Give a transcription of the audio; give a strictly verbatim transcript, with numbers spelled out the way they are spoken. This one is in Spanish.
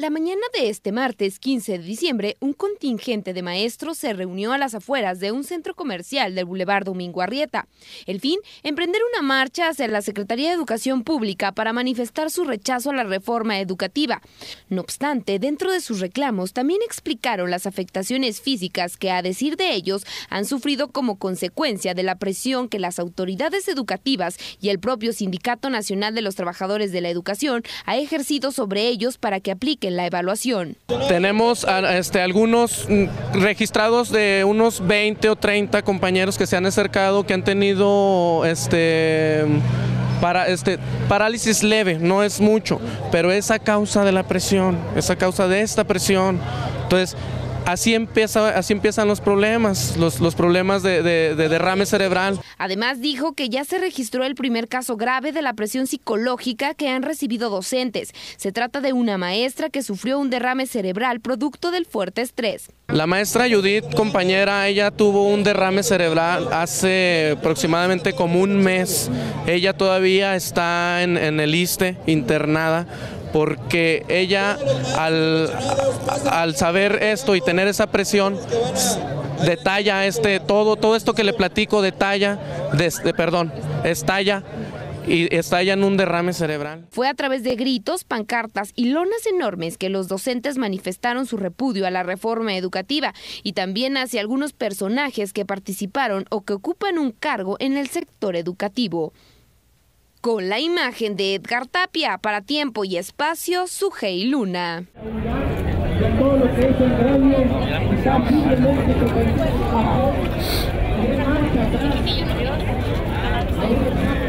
La mañana de este martes quince de diciembre, un contingente de maestros se reunió a las afueras de un centro comercial del Boulevard Domingo Arrieta. El fin, emprender una marcha hacia la Secretaría de Educación Pública para manifestar su rechazo a la reforma educativa. No obstante, dentro de sus reclamos también explicaron las afectaciones físicas que, a decir de ellos, han sufrido como consecuencia de la presión que las autoridades educativas y el propio Sindicato Nacional de los Trabajadores de la Educación ha ejercido sobre ellos para que apliquen la evaluación. Tenemos este, algunos registrados de unos veinte o treinta compañeros que se han acercado, que han tenido este, para, este, parálisis leve, no es mucho, pero es a causa de la presión, es a causa de esta presión. Entonces, Así, empieza, así empiezan los problemas, los, los problemas de, de, de derrame cerebral. Además dijo que ya se registró el primer caso grave de la presión psicológica que han recibido docentes. Se trata de una maestra que sufrió un derrame cerebral producto del fuerte estrés. La maestra Judith, compañera, ella tuvo un derrame cerebral hace aproximadamente como un mes. Ella todavía está en, en el ISSSTE, internada, porque ella al, al saber esto y tener esa presión, detalla este, todo, todo esto que le platico, detalla, de, de, perdón, estalla y estalla en un derrame cerebral. Fue a través de gritos, pancartas y lonas enormes que los docentes manifestaron su repudio a la reforma educativa y también hacia algunos personajes que participaron o que ocupan un cargo en el sector educativo. Con la imagen de Edgar Tapia, para Tiempo y Espacio, Sujei Luna. Todo